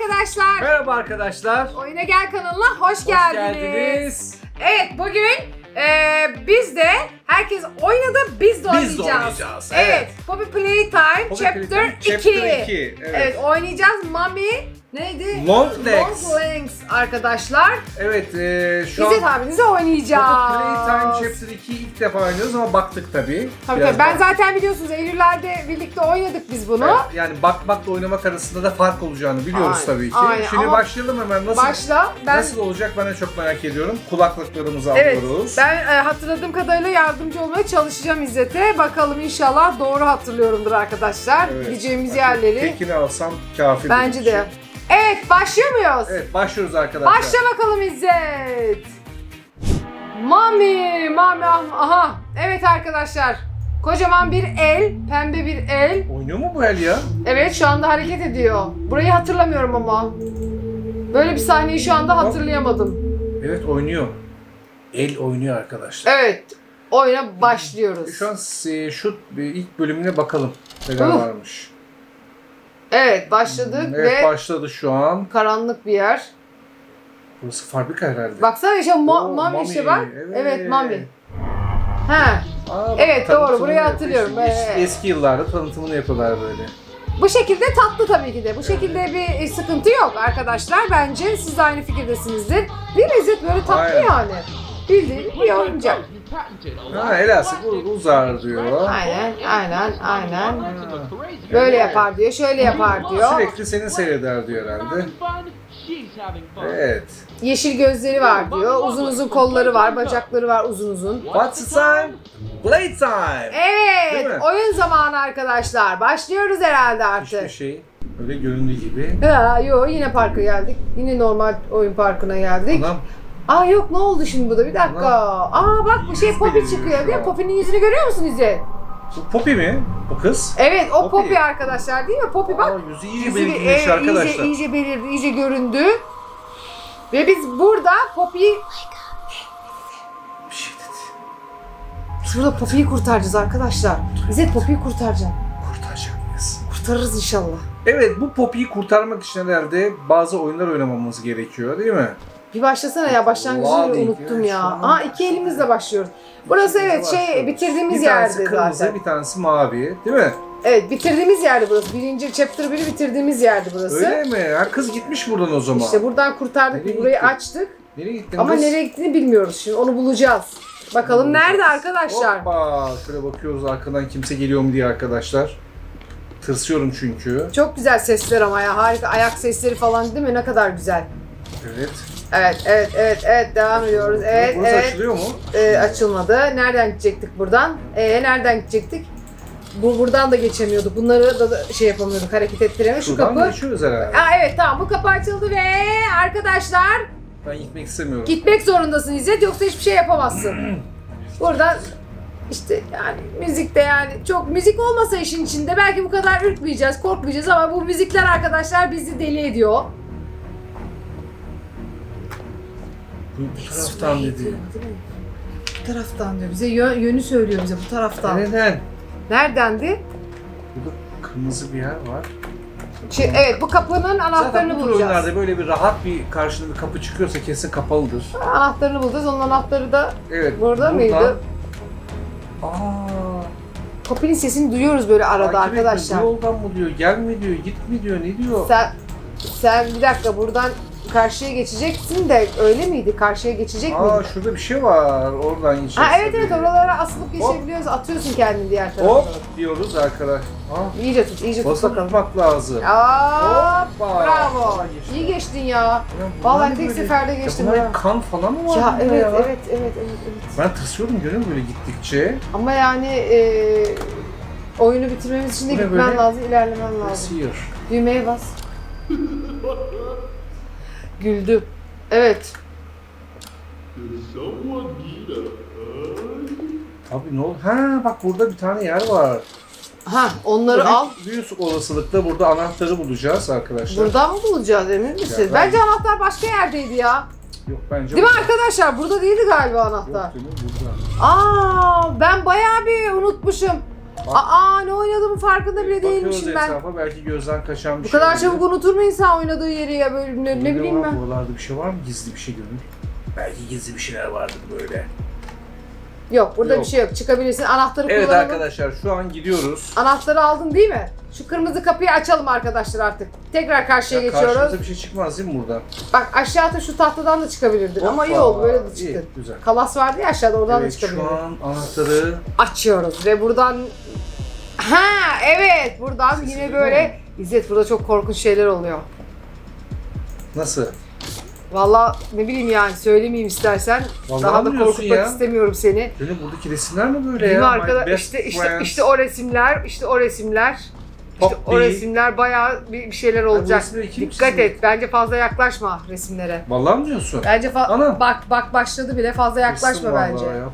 arkadaşlar. Merhaba arkadaşlar. Oyuna Gel kanalına hoş geldiniz. Evet, bugün biz de herkes oynadı, biz de oynayacağız. Evet, Poppy Playtime Chapter 2. Evet, oynayacağız. Mami neydi? Long Legs arkadaşlar. Evet, şu İzzet abinizle oynayacağız. Poppy Playtime Chapter 2'yi ilk defa oynuyoruz ama baktık tabii. Tabii. Ben zaten biliyorsunuz Eylül'lerde birlikte oynadık biz bunu. Evet, yani bakmakla oynamak arasında da fark olacağını biliyoruz tabii ki. Aynen. Şimdi ama başlayalım hemen. Başla. Nasıl olacak ben de çok merak ediyorum. Kulaklıklarımızı Evet, alıyoruz. ben hatırladığım kadarıyla yardımcı olmaya çalışacağım İzzet'e. Bakalım inşallah doğru hatırlıyorumdur arkadaşlar. Evet. Gideceğimiz yerleri. Tekini alsam kafi. Bence de. Evet, başlıyor muyuz? Evet, başlıyoruz arkadaşlar. Başla bakalım İzzet. Mami, aha. Evet arkadaşlar. Kocaman bir el, pembe bir el. Oynuyor mu bu el ya? Evet, şu anda hareket ediyor. Burayı hatırlamıyorum ama. Böyle bir sahneyi şu anda hatırlayamadım. Evet, oynuyor. El oynuyor arkadaşlar. Evet, oyuna başlıyoruz. Şu an şu ilk bölümüne bakalım. Neler varmış. Evet, başladık Evet, ve başladı şu an. karanlık bir yer. Burası fabrika herhalde. Baksana işte Mami Mami, işte bak. Evet, Mami. He. Bak, Evet, doğru. tanıtımını Burayı hatırlıyorum. yapıyor. Evet. Eski yıllarda tanıtımını yapıyorlar böyle. Bu şekilde tatlı tabii ki de. Bu şekilde bir sıkıntı yok arkadaşlar. Bence siz de aynı fikirdesinizdir. Değil mi İzzet? Böyle tatlı Aynen. yani. Bildiğin bir oyuncak. Ha, elası uzar diyor. Aynen. Böyle yapar diyor, şöyle yapar diyor. Sürekli seni seyreder diyor herhalde. Evet. Yeşil gözleri var diyor. Uzun uzun kolları var, bacakları var uzun. What's the time? Playtime. Değil Evet, mi? oyun zamanı arkadaşlar. Başlıyoruz herhalde Hiçbir artık. şey öyle göründüğü gibi. Yo, yine parka geldik. Yine normal oyun parkına geldik. Anam, Yok, ne oldu şimdi burada? Bir dakika. Bak bu şey Yüz Poppy beliriyor çıkıyor şu değil mi? an. Poppy'nin yüzünü görüyor musun İzzet? bu Poppy mi? Bu kız? Evet, o Poppy. Poppy arkadaşlar değil mi? Poppy bak. Yüzü iyice belirginleşti arkadaşlar. İyice belirdi, iyice göründü. Ve biz burada Poppy'yi... Bir şey dedi. Şurada Poppy'yi kurtaracağız arkadaşlar. İzzet, Poppy'yi kurtaracağım. Kurtaracak mıyız? Kurtarırız inşallah. Evet, bu Poppy'yi kurtarmak için herhalde bazı oyunlar oynamamız gerekiyor değil mi? Bir başlasana ya, başlangıcını Loading unuttum ya, ya. şu an İki elimizle başlıyoruz. Burası evet bitirdiğimiz bir tanesi yerde kırmızı, zaten. bir tanesi mavi değil mi? Evet, bitirdiğimiz yerde burası. Birinci chapter 1'i bitirdiğimiz yerde burası. Öyle mi? Ha, kız gitmiş buradan o zaman. İşte buradan kurtardık, Nereye burayı gitti? açtık. Nereye gittin Ama kız? nereye gittiğini bilmiyoruz şimdi, onu bulacağız. Bakalım nerede arkadaşlar? Hoppa! Şöyle bakıyoruz arkadan kimse geliyor mu diye arkadaşlar. Tırsıyorum çünkü. Çok güzel sesler ama ya, harika ayak sesleri falan değil mi? Ne kadar güzel. Evet. Evet, devam ediyoruz. Burası açılıyor mu? Açılmadı. Nereden gidecektik buradan? Nereden gidecektik? Buradan da geçemiyorduk. Bunları da şey yapamıyorduk, hareket ettiremiyorduk. Şu Şuradan kapı. geçiyoruz herhalde. Evet, tamam, bu kapı açıldı ve arkadaşlar Ben gitmek istemiyorum. gitmek zorundasın İzzet, yoksa hiçbir şey yapamazsın. Buradan işte yani müzikte, yani çok müzik olmasa işin içinde belki bu kadar ürkmeyeceğiz, korkmayacağız ama bu müzikler arkadaşlar bizi deli ediyor. Bu taraftan dedi. Bu taraftan diyor. Bize yönü söylüyor bize, bu taraftan. Neden? Neredendi? Burada kırmızı bir yer var. Evet, bu kapının anahtarını Zaten bu tür bulacağız. oyunlarda böyle bir rahat bir karşında bir kapı çıkıyorsa kesin kapalıdır. Anahtarını bulacağız. Onun anahtarı da Evet. burada mıydı? Poppy'nin sesini duyuyoruz böyle arada Takip etme, arkadaşlar. bu yoldan mı diyor, gel mi diyor, git mi diyor, ne diyor? Sen bir dakika, buradan karşıya geçeceksin de öyle miydi? Karşıya geçecek miydin? Şurada bir şey var, oradan geçeceğiz. Evet, oralara asılıp geçebiliyoruz. Atıyorsun kendini diğer tarafa. Hop diyoruz arkadaş. İyice tut Basıp bakalım. tutmak lazım. Hoppa! Bravo. Vallahi geçtim. İyi geçtin ya. Vallahi tek seferde geçtim. Ya bunlar kan falan mı var? Ya bunda evet. Ben tırsıyorum görüyorum böyle gittikçe. Ama yani oyunu bitirmemiz için de Bu ne gitmen böyle? lazım, ilerlemen lazım. Sıyır. Düğmeye bas. Güldü. Evet. Abi ne oldu? Ha bak burada bir tane yer var. Onları al. Büyük olasılıkla burada anahtarı bulacağız arkadaşlar. Buradan mı bulacağız, emin misin? ben- Bence anahtar başka yerdeydi ya. Yok bence. Değil mi arkadaşlar? Burada değildi galiba anahtar. Yok değil mi? Burada. Ben bayağı bir unutmuşum. Aa, ne oynadığımın farkında bile değilmişim Bakıyoruz ben. etrafa, belki gözden kaçan bir Bu şey kadar olabilir. çabuk unutur mu insan oynadığı yeri ya böyle ne bileyim ben. Buralarda bir şey var mı? Gizli bir şey görün. Belki gizli bir şeyler vardır böyle. Yok, burada Yok. bir şey yok. Çıkabilirsin. Anahtarı Evet kullanalım. arkadaşlar, şu an gidiyoruz. Anahtarı aldın değil mi? Şu kırmızı kapıyı açalım arkadaşlar artık. Tekrar karşıya geçiyoruz. Karşımıza bir şey çıkmaz değil mi burada? Bak aşağıda şu tahtadan da çıkabilirdin ama iyi oldu, böyle de çıktın. İyi, güzel. Kalas vardı ya aşağıda, oradan da Evet, çıkabilirdin. şu an anahtarı... Açıyoruz ve buradan... Ha evet, buradan Sesi yine duydun böyle... İzzet, burada çok korkunç şeyler oluyor. Nasıl? Vallahi ne bileyim yani, söylemeyeyim istersen. Vallahi Daha da mi diyorsun korkutmak ya? istemiyorum seni. Böyle buradaki resimler mi böyle Değil mi ya? arkadaş? My best İşte friends. o resimler, işte o resimler. İşte o Poppy. resimler bayağı bir şeyler olacak. resimleri kim Dikkat çizdi? et. Bence fazla yaklaşma resimlere. Vallahi mi diyorsun? Bence Ana. bak başladı bile, fazla yaklaşma Resim bence. vallahi ya.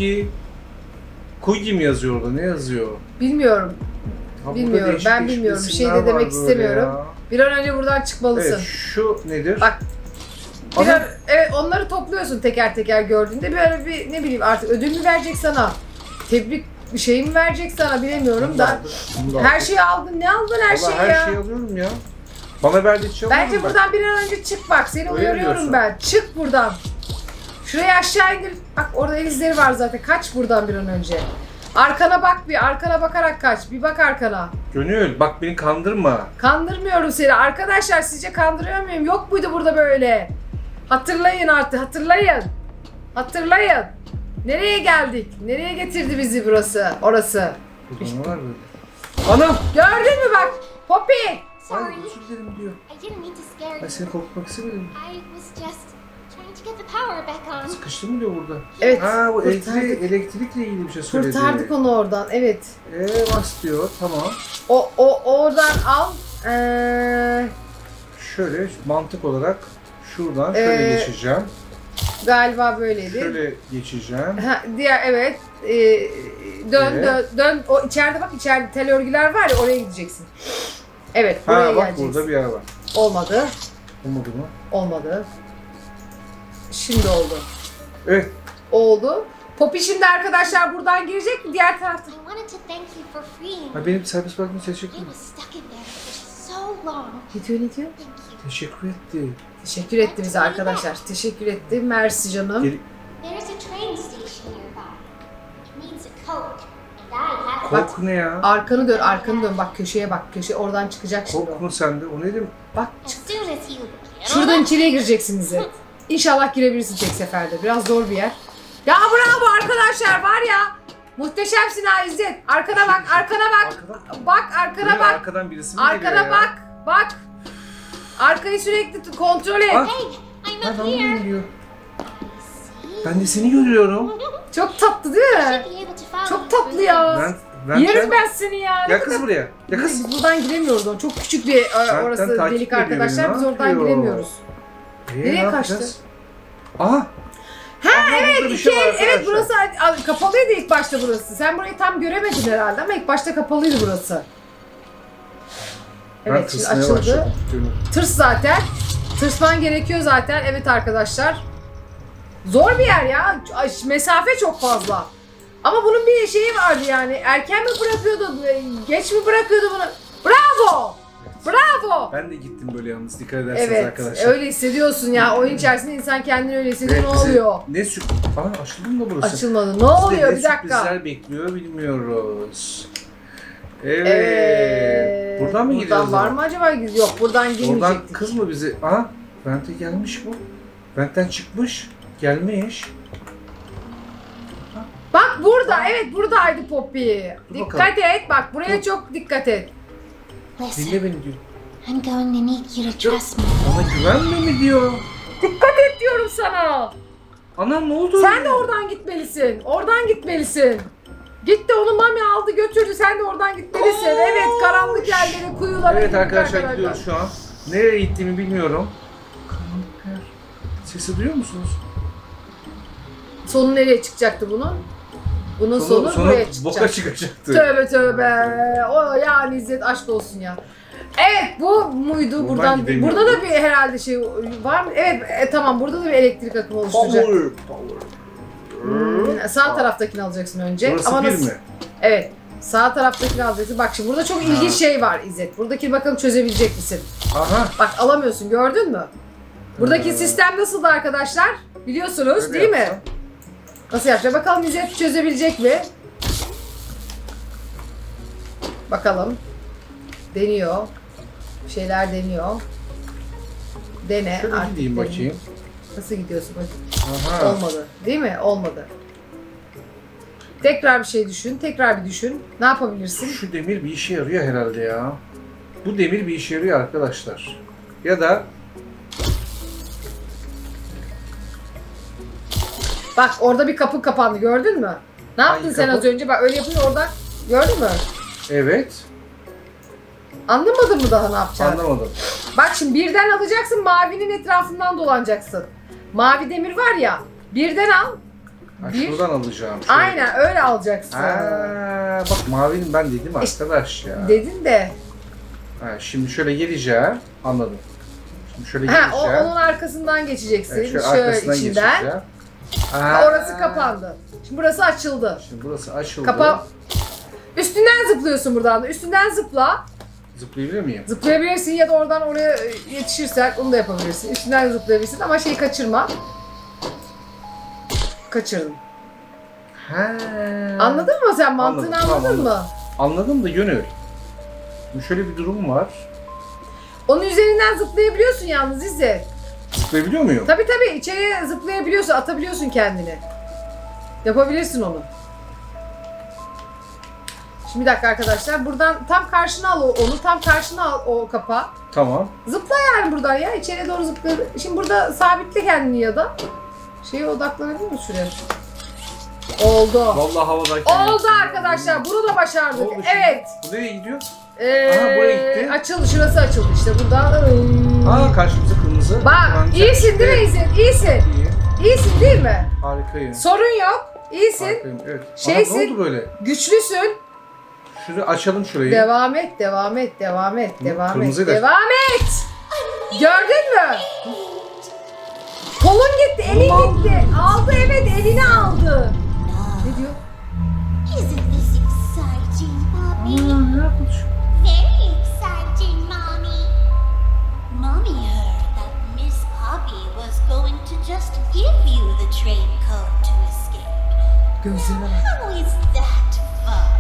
Hugi mi yazıyor orada? Ne yazıyor? Bilmiyorum. Ha, burada Bilmiyorum. değişik Ben değişik bilmiyorum. Bir şey de resimler demek var böyle istemiyorum. ya. Bir an önce buradan çıkmalısın. Evet, şu nedir? Bak. Ana. Evet, onları topluyorsun teker teker gördüğünde, böyle bir ne bileyim artık ödül mü verecek sana? Tebrik bir şey mi verecek sana bilemiyorum da. Her şeyi aldın. Ne aldın her Vallahi şeyi her ya? şeyi alıyorum ya. Bana verdiği şey alıyorum Bence ben. buradan bir an önce çık bak. Seni Öyle uyarıyorum diyorsun. ben. Çık buradan. Şuraya aşağı indir. Bak orada el izleri var zaten. Kaç buradan bir an önce. Arkana bak bir. Arkana bakarak kaç. Bir bak arkana. Gönül bak beni kandırma. Kandırmıyorum seni. Arkadaşlar sizce kandırıyor muyum? Yok muydu burada böyle? Hatırlayın artık. Hatırlayın. Hatırlayın. Nereye geldik? Nereye getirdi bizi burası? Orası. Burada ne var böyle? Anam! Gördün mü bak? Poppy. Ay Sorry. özür dilerim diyor. I didn't mean to scare Ben you. seni korkutmak istemedim. I was just trying to get the power back on. Sıkıştı mı diyor burada? Evet. Ha bu kurtardık. elektrikle ilgili bir şey söyledi. Kurtardık onu oradan. Evet. Bas diyor. Tamam. O oradan al. Şöyle mantık olarak şuradan şöyle geçeceğim. Galiba böyleydi. Şöyle geçeceğim. Ha, diğer evet. Dön Evet. dön. O içeride bak, içeride tel örgüler var ya, oraya gideceksin. Evet, buraya Ha bak geleceksin. burada bir yer var. Olmadı. Olmadı mı? Olmadı. Şimdi oldu. Evet. Oldu. Poppy şimdi arkadaşlar buradan girecek mi diğer tarafta? I wanted to thank you for freeing me. Ha, benim serbest bırakma teşekkür I ederim. was stuck in there for so long. Ne diyor ne diyor? Thank you. Teşekkür etti. Teşekkür etti bize arkadaşlar. Teşekkür etti. Mersi canım. Geri... There's a train station nearby. It needs a coat. And I have Kork ne ya? Arkanı dön, arkanı dön. Bak köşeye bak. Köşe oradan çıkacak şimdi. Kork mu sende? O ne demek? Bak as soon as you şuradan içeriye gireceksin İzzet. İnşallah girebilirsin tek seferde. Biraz zor bir yer. Ya bravo arkadaşlar, var ya. Muhteşemsin ha İzzet. Arkana bak, arkana bak. Arkadan- Bak arkana Böyle bak. Arkadan birisi mi geliyor Arkana ya? bak. Bak. Arkayı sürekli kontrol et. Ah. Hey, I'm Ha, up bana here. geliyor. See? Ben de seni görüyorum. Çok tatlı değil I mi? should be able to follow Çok you tatlı through ya. Ben Yerim ben seni ya. Ne Gel kadar- kız buraya. Gel kız. Biz buradan giremiyoruz ona. Çok küçük bir orası takip delik ediyor arkadaşlar. beni, Biz ne oradan yapıyor? giremiyoruz. Nereye ne kaçtı? yapacağız? Aha. Ha Aha, evet, burada bir şey var evet arkadaşlar. burası kapalıydı ilk başta burası. Sen burayı tam göremedin herhalde ama ilk başta kapalıydı burası. Ben Evet şimdi tırsmaya açıldı. başladım. Tırs zaten. Tırsman gerekiyor zaten. Evet arkadaşlar. Zor bir yer ya. Mesafe çok fazla. Ama bunun bir şeyi vardı yani. Erken mi bırakıyordu, geç mi bırakıyordu bunu? Bravo! Bravo! Ben de gittim böyle yalnız, dikkat ederseniz Evet, arkadaşlar. öyle hissediyorsun ya. Oyun içerisinde insan kendini öyle hissediyor. Evet, Ne bizi- oluyor? Ne Aa, açıldı mı burası? Açılmadı. Ne Bizi oluyor? ne Bir dakika. sürprizler bekliyor bilmiyoruz. Evet. Buradan mı Buradan gidiyoruz? var mı acaba? Yok, buradan Oradan girmeyecektik. kız mı bizi? Aha, Vent'e gelmiş bu. Vent'ten çıkmış, gelmiş. Bak burada, evet buradaydı Poppy. Dur Dikkat bakalım. et, bak buraya Dur. çok dikkat et. Listen, Dinle beni diyor. I'm going to need you to trust me. Bana güvenme mi diyor? Dikkat et diyorum sana. Anam ne oldu? Sen de oradan gitmelisin. Oradan gitmelisin. Gitti onu Mami aldı götürdü. Sen de oradan gitmelisin. Evet, karanlık yerlere, kuyulara Evet gittik arkadaşlar, gidiyoruz şu an. Nereye gittiğimi bilmiyorum. Karanlık yer. Sesi duyuyor musunuz? Sonu nereye çıkacaktı bunun? Bunun sonu buraya çıkacak. boka çıkacaktı. Tövbe tövbe. O yani İzzet, aşk olsun ya. Evet, bu muydu? Buradan Buradan gidemiyoruz. burada da bir herhalde şey var mı? Evet, tamam, burada da bir elektrik akımı oluşturacak. Power. Sağ taraftakini alacaksın önce. Burası Ama bir nasıl? mi? Evet. Sağ taraftakini alacaksın. Bak şimdi burada çok ilginç şey var İzzet. Buradaki bakalım çözebilecek misin? Aha. Bak alamıyorsun, gördün mü? Buradaki sistem nasıldı arkadaşlar? Biliyorsunuz Öyle değil mi? yapsam. Nasıl yapacak? Bakalım İzzet çözebilecek mi? Bakalım. Deniyor. Bir şeyler deniyor. Dene. Şöyle artık gideyim dene. bakayım. Nasıl gidiyorsun bakayım? Aha. Olmadı. Değil mi? Olmadı. Tekrar bir şey düşün. Tekrar bir düşün. Ne yapabilirsin? Şu demir bir işe yarıyor herhalde ya. Bu demir bir işe yarıyor arkadaşlar. Ya da Bak orada bir kapı kapandı. Gördün mü? Ne yaptın Hangi sen kapı? az önce? Bak öyle yapınca oradan gördün mü? evet. Anlamadın mı daha ne yapacağını? Anlamadım. Bak şimdi birden alacaksın, mavinin etrafından dolanacaksın. Mavi demir var ya, birden al. Ha, Bir. şuradan alacağım. Şöyle. Aynen öyle alacaksın. Bak mavinin ben dedim arkadaş ya. Dedin de. Ha, şimdi şöyle geleceğim. Anladım. Şimdi şöyle Ha, geleceğim. onun arkasından geçeceksin. Evet, şöyle arkasından içinden. geçeceğim. Orası kapandı. Şimdi burası açıldı. Şimdi burası açıldı. Kapa. Üstünden zıplıyorsun buradan da. Üstünden zıpla. Zıplayabilir miyim? Zıplayabilirsin ya da oradan oraya yetişirsen onu da yapabilirsin. Üstünden zıplayabilirsin ama şeyi kaçırma. Kaçırdın. He. Anladın mı sen? Mantığını Anladım, anladın tamam, mı? Anladım da Gönül. Şimdi şöyle bir durum var. Onun üzerinden zıplayabiliyorsun yalnız İzzet. Zıplayabiliyor muyum? Tabii tabii içeriye zıplayabiliyorsun, atabiliyorsun kendini. Yapabilirsin onu. Şimdi bir dakika arkadaşlar. Buradan tam karşına al onu, tam karşına al o kapağı. Tamam. Zıpla yani buradan ya. İçeriye doğru zıpla. Şimdi burada sabitle kendini ya da. Şeye odaklanabilir misin şuraya? Oldu. Vallahi havadayken. Oldu arkadaşlar. Bunu da başardık. Oldu şimdi. Evet. Bu nereye gidiyor? Aha, buraya gitti. Açıldı. Şurası açıldı işte. Burada. Aa, karşımıza kırmızı. Bak Kırmızı iyisin değil mi işte. İzzet? İyisin. İyi. İyisin değil mi? Harikayım. Sorun yok. İyisin. Harikayım. Evet. Şeysin. Aa, ne oldu böyle? Güçlüsün. Şurayı açalım şurayı. Devam et, devam et, devam et, devam et, kırmızıyla. devam et. Gördün mü? Kolun gitti, elin Kolum gitti. Aldı evet, elini aldı. Ne diyor? Isn't this exciting, Mommy? Ne yapmış? Very exciting, Mommy. Mommy heard that Miss Poppy was going to just give you the train code to escape. Gözlerine bak. How is that fun?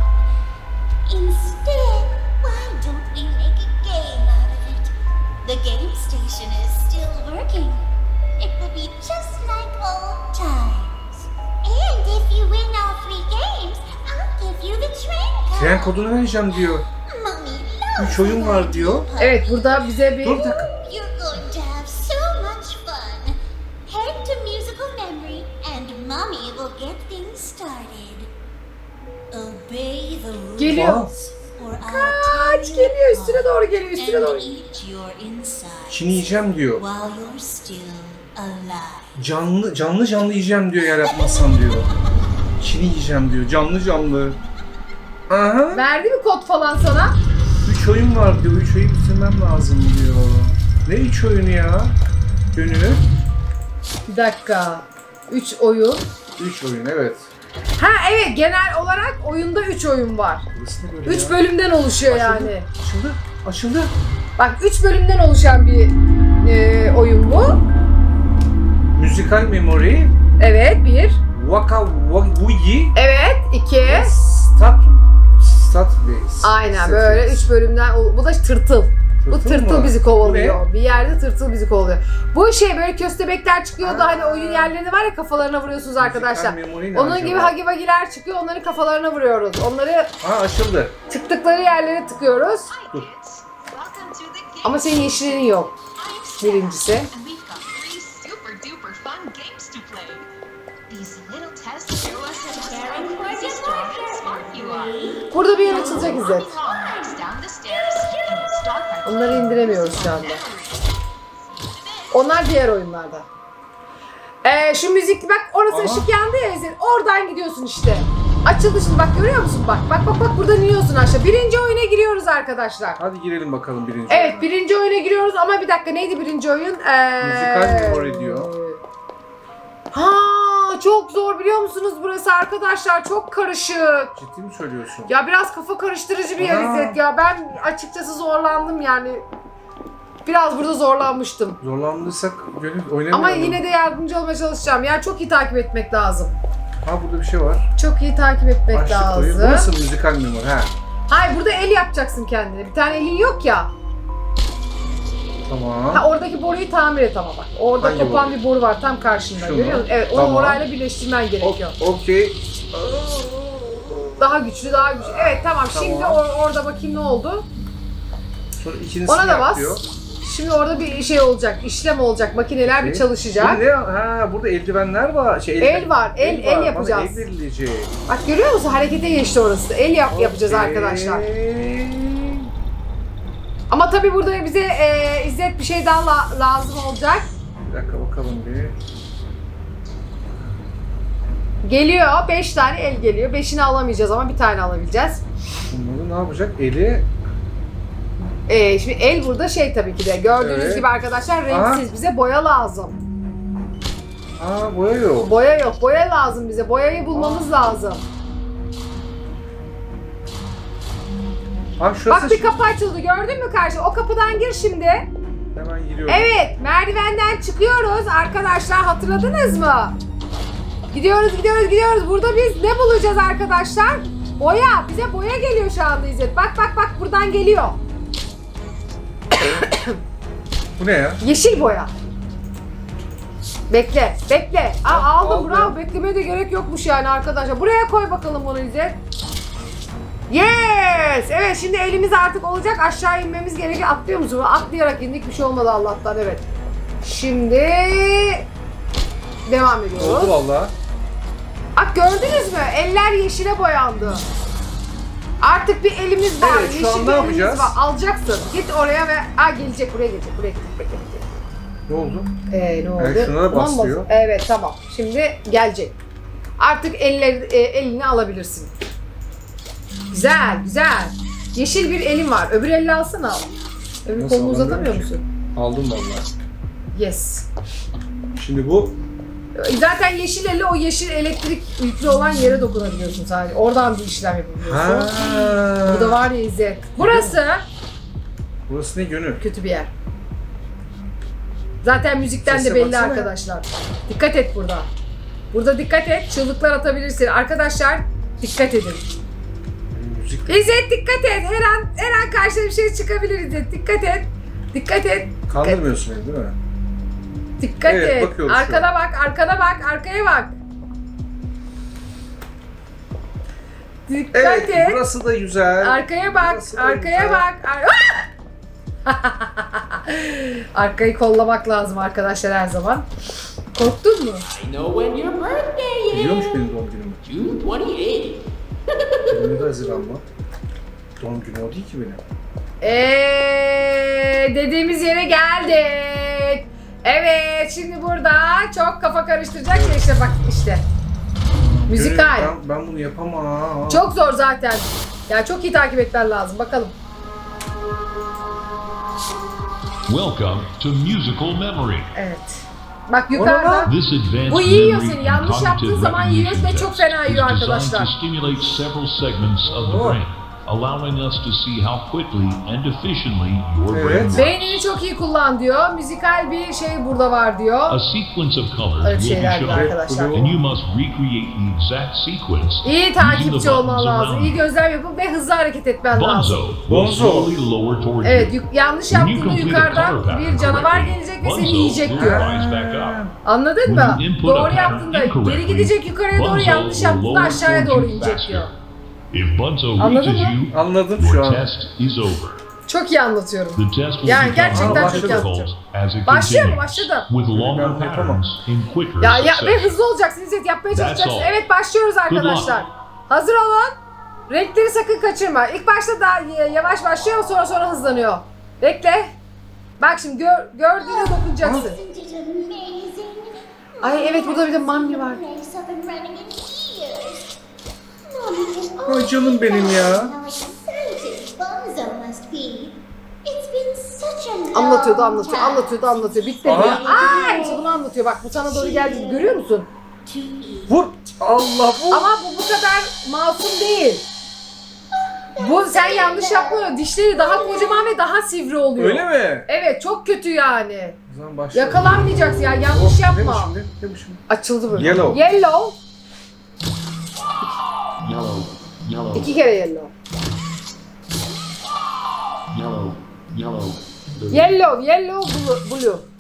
Instead, why don't we make a game out of it? The game station is still working. It will be just like old times. And if you win all 3 games, I'll give you the train code. Tren kodunu vereceğim diyor. Mommy loves 3 oyun var diyor. Evet, burada bize bir... Dur bir dakika. You're going to have so much fun. Head to musical memory and Mommy will get things started. Obey the rules. Geliyor. or I'll Kaç tell you geliyor, üstüne apart doğru geliyor, üstüne doğru. and eat your insides Çin yiyeceğim diyor. while you're still alive. Canlı yiyeceğim diyor eğer yapmazsam diyor. Çin'i yiyeceğim diyor. Canlı. Aha. Verdi mi kod falan sana? 3 oyun var diyor. 3 oyun bitirmem lazım diyor. Ne 3 oyunu ya? Gönül. Bir dakika. 3 oyun. 3 oyun evet. Ha evet, genel olarak oyunda 3 oyun var. Burası ne böyle 3 ya? bölümden oluşuyor Açıldı, yani. Açıldı. Bak 3 bölümden oluşan bir oyun bu. Müzikal memory. Evet, 1. Waka Wuyi. Evet, 2. Stat base. Aynen böyle 3 bölümden. Bu da tırtıl. Bu tırtıl mı? bizi Bu kovalıyor. Bir yerde tırtıl bizi kovalıyor. Bu şey böyle köstebekler çıkıyor da hani oyun yerleri var ya, kafalarına vuruyorsunuz arkadaşlar. memory ne Onun acaba? gibi hagivagiler çıkıyor, onların kafalarına vuruyoruz. Onları Aa, açıldı. tıktıkları yerlere tıkıyoruz. Dur. Ama senin yeşilinin yok. Birincisi. And we've got 3 super duper fun games to play. These little tests show us just how crazy strong and smart you are. Burada bir yer açılacak İzzet. Tom walks down the stairs and will start by Onları indiremiyoruz şu anda. Onlar diğer oyunlarda. Şu müzik bak, orası Aha. ışık yandı ya İzzet. Oradan gidiyorsun işte. Açıldı şimdi, bak görüyor musun? Bak buradan iniyorsun aşağı. Birinci oyuna giriyoruz arkadaşlar. Hadi girelim bakalım birinci Evet, oyuna. birinci oyuna giriyoruz ama bir dakika, neydi birinci oyun? Müzikal memory diyor. Ha, çok zor biliyor musunuz burası arkadaşlar? Çok karışık. Ciddi mi söylüyorsun? Ya biraz kafa karıştırıcı bir yer İzzet ya. Ben açıkçası zorlandım yani. Biraz burada zorlanmıştım. Zorlandıysak gönül oynamayalım. Ama yine de yardımcı olmaya çalışacağım. Yani çok iyi takip etmek lazım. Ha burada bir şey var. Çok iyi takip etmek Başlık lazım. koyayım. Burası müzikal memur ha. Hayır burada el yapacaksın kendine. Bir tane elin yok ya. Tamam. Ha oradaki boruyu tamir et ama bak. Orada Hangi kopan boru? bir boru var tam karşında. Şunu. Görüyor musun? Evet onu Tamam. orayla birleştirmen gerekiyor. Okey. Daha güçlü, daha güçlü. Evet tamam. Şimdi orada bakayım ne oldu. Sonra ikincisini Ona da bas. yapıyor. Şimdi orada bir şey olacak, işlem olacak, makineler bir çalışacak. Şimdi ha burada eldivenler var. El var, el yapacağız. Bana el verilecek. Bak görüyor musun? Harekete geçti orası. El yapacağız arkadaşlar. Ama tabii burada bize İzzet bir şey daha lazım olacak. Bir dakika bakalım bir. Geliyor, 5 tane el geliyor. 5'ini alamayacağız ama bir tane alabileceğiz. Bunları ne yapacak? Eli. Şimdi el burada şey tabii ki de. Gördüğünüz gibi arkadaşlar renksiz. Bize boya lazım. Aa boya yok. Boya yok. Boya lazım bize. Boyayı bulmamız lazım. Şurası Bak bir kapı açıldı. Gördün mü karşı? O kapıdan gir şimdi. Hemen giriyorum. Evet. Merdivenden çıkıyoruz. Arkadaşlar hatırladınız mı? Gidiyoruz. Burada biz ne bulacağız arkadaşlar? Boya. Bize boya geliyor şu anda İzzet. Bak buradan geliyor. Bu ne ya? Yeşil boya. Bekle. Aldım. Aldım. Bravo. Beklemeye de gerek yokmuş yani arkadaşlar. Buraya koy bakalım bunu İzzet. Yes! Evet şimdi elimiz artık olacak. Aşağı inmemiz gerekiyor. Atlıyor musun? Atlayarak indik. Bir şey olmadı Allah'tan. Evet. Şimdi devam ediyoruz. Oldu valla. Bak gördünüz mü? Eller yeşile boyandı. Artık bir elimiz var. Evet, şu yeşil an bir ne elimiz yapacağız? var. Alacaksın. Git oraya ve gelecek. Buraya gelecek. Bekle. Ne oldu? Ne oldu? Evet, şuna da Tamam bas mı? diyor. Evet tamam. Şimdi gelecek. Artık elini alabilirsin. Güzel. Yeşil bir elin var. Öbür elini alsana. Öbür Nasıl kolunu uzatamıyor alamıyorum ki? musun? Aldım valla. Yes. Şimdi bu Zaten yeşil elle o yeşil elektrik yüklü olan yere dokunabiliyorsun sadece. Oradan bir işlem yapabiliyorsun. Bu da var ya İzzet. Burası Burası ne gönül? kötü bir yer. Zaten müzikten Sese de belli baksana ya. arkadaşlar. Dikkat et burada. Burada dikkat et. Çığlıklar atabilirsin. Arkadaşlar dikkat edin. Müzik. İzzet dikkat et. Her an karşına bir şey çıkabilir İzzet. Dikkat et. Kandırmıyorsun beni değil mi? Dikkat Evet, et. bakıyoruz şu Arkana bak, arkaya bak. Dikkat Evet et. burası da güzel. Arkaya bak, Burası da arkaya güzel. bak. Arkayı kollamak lazım arkadaşlar her zaman. Korktun mu? I know when your birthday is. Biliyormuş benim doğum günümü. June 28th. 20 Haziran mı? Doğum günü o değil ki benim. Dediğimiz yere geldik. Evet, şimdi burada çok kafa karıştıracak şey işte bak işte. Müzikal. Ben bunu yapamam. Çok zor zaten. Ya çok iyi takip etmen lazım. Bakalım. Welcome to musical memory. Evet. Bak yukarıda. This advanced Bu yiyor memory seni. and Yanlış yaptığın cognitive zaman yiyor recognition ve çok test fena is yiyor designed arkadaşlar. to stimulate several segments of the brain, allowing us to see how quickly and efficiently your brain Evet. works. Beynini çok iyi kullan diyor. Müzikal bir şey burada var diyor. A sequence of colors Öyle will be şeyler var shown, arkadaşlar. and you must recreate the exact sequence İyi using the takipçi olman buttons lazım. around İyi you. gözlem yapıp ve hızlı hareket etmen lazım. Bonzo will Bonzo. slowly lower toward Evet, you. yanlış When you yaptığında complete a yukarıdan color pattern bir canavar correctly, gelecek ve Bonzo seni yiyecek will diyor. rise back up. Anladın mı? When you input a Doğru pattern yaptığında geri incorrectly, gidecek yukarıya doğru, Bonzo yanlış will yaptığında lower aşağıya toward doğru you inecek faster. diyor. If Bonzo Anladın reaches mı? you, Anladım your şu an. test is over. Çok iyi anlatıyorum. The test will Yani become gerçekten more çok difficult yapacağım. as it Başlıyor mu? continues, Başladı. with longer Ben yapamam. patterns in quicker Ya ve succession. hızlı olacaksın İzzet, yapmaya That's çalışacaksın. all. Evet başlıyoruz arkadaşlar. Hazır olun. Renkleri sakın kaçırma. İlk başta da yavaş başlıyor, sonra hızlanıyor. Bekle. Bak şimdi gördüğüne dokunacaksın. Isn't it amazing? Ay evet, burada bir de Mami var. Place I've been running in years. Mommy, Ay canım benim ya. how excited Bonzo must be. It's been such a long Anlatıyordu. time Bitmedi Aha. ya. Ay işte bunu anlatıyor. Bak bu sana doğru geldi. Görüyor musun? to eat. Vur. Allah vur. Ama bu kadar masum değil. Bu sen yanlış yapma. Dişleri daha kocaman ve daha sivri oluyor. Öyle mi? Evet, çok kötü yani. O zaman başlayalım. Yakalanmayacaksın ya, yanlış yapma. Ne bu şimdi? Açıldı bu. Yellow. Yellow. Yellow. Yellow. 2 kere yellow. Yellow. Yellow. Blue. Yellow, yellow, blue.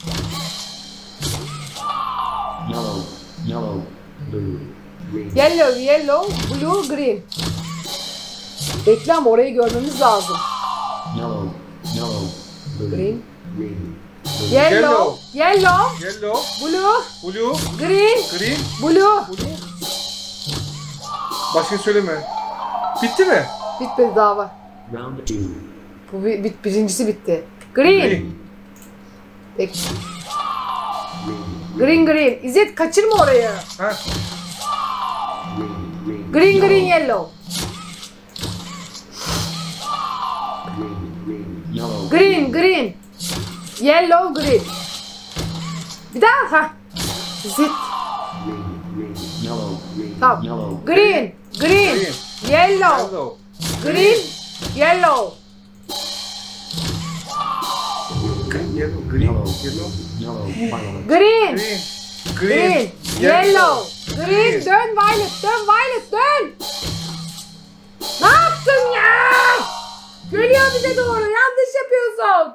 Yellow. Yellow. Blue. Green. Yellow, yellow, blue, green. Bekle ama orayı görmemiz lazım. Yellow. Yellow. Blue. Green. Green. Blue. Yellow, yellow, Yellow. blue, Blue. green, Green. blue. Başka söyleme. Bitti mi? Bitmedi daha var. Round 2. Bu birincisi bitti. Green. Green. Peki. Green, green. İzzet kaçırma orayı. Ha. Green. Green. Green, green, yellow. Green. Green. Yellow. Green, green. Yellow, green. Bir daha. Ha. İzzet. Green. Green. Yellow. Green. Tamam. Yellow. Green, green, Green. yellow, Yellow. green, yellow. Green. Yellow. Green. Yellow. Yellow. Yellow. Violet. Green, Green. green, yellow, green. Dön violet, dön violet, dön. Ne yaptın ya? Geliyor bize doğru. Yanlış yapıyorsun.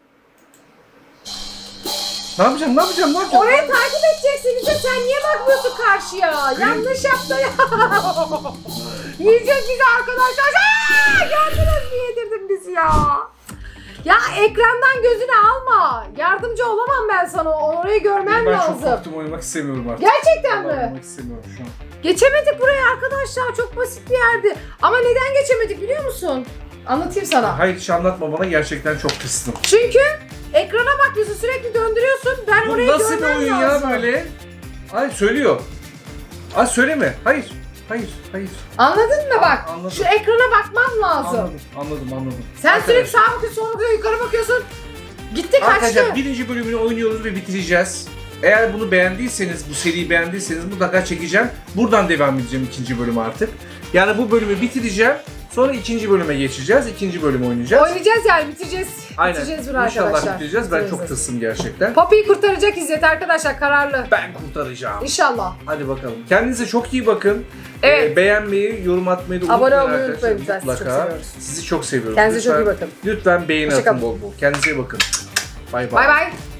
Ne yapacağım? Ne yapacağım? Ne yapacağım? Orayı takip edeceksin. İşte sen niye bakmıyorsun karşıya? Yanlış yaptın ya. Yiyecek bizi arkadaşlar. Aa, gördünüz mü, yedirdin bizi ya. Ya ekrandan gözünü alma. Yardımcı olamam ben sana. Orayı görmem Ben lazım. çok korktum, oynamak istemiyorum artık. Gerçekten Vallahi mi? oynamak istemiyorum şu an. Geçemedik buraya arkadaşlar. Çok basit bir yerdi. Ama neden geçemedik biliyor musun? Anlatayım sana. Hayır, hiç anlatma bana, gerçekten çok kıstım. Çünkü ekrana bakmıyorsun, sürekli döndürüyorsun. Ben Bu orayı nasıl bir görmem oyun lazım. ya böyle? Ay söylüyor. Ay söyleme. Hayır. Hayır. Hayır. Anladın mı bak? Anladım. Şu ekrana bakman lazım. Anladım. Sen Arkadaşlar, sürekli sağa bakıyorsun, sola bakıyorsun, yukarı bakıyorsun. Gitti kaçtı. Arkadaşlar birinci bölümünü oynuyoruz ve bitireceğiz. Eğer bunu beğendiyseniz, bu seriyi beğendiyseniz mutlaka çekeceğim. Buradan devam edeceğim ikinci bölüm artık. Yani bu bölümü bitireceğim. Sonra ikinci bölüme geçeceğiz. İkinci bölümü oynayacağız. Oynayacağız yani, bitireceğiz. Aynen. Bitireceğiz bunu arkadaşlar. İnşallah bitireceğiz. Ben çok tılsım gerçekten. Poppy'yi kurtaracak İzzet arkadaşlar, kararlı. Ben kurtaracağım. İnşallah. Hadi bakalım. Kendinize çok iyi bakın. Evet. Beğenmeyi, yorum atmayı da Abone unutmayın olmayı arkadaşlar. unutmayın. Sizi çok Mutlaka. seviyoruz. Sizi çok seviyoruz. Kendinize çok Lütfen- iyi bakın. Lütfen beğeni Hoşça atın kalın. bol bol. Kendinize iyi bakın. Bay bay. Bay bay.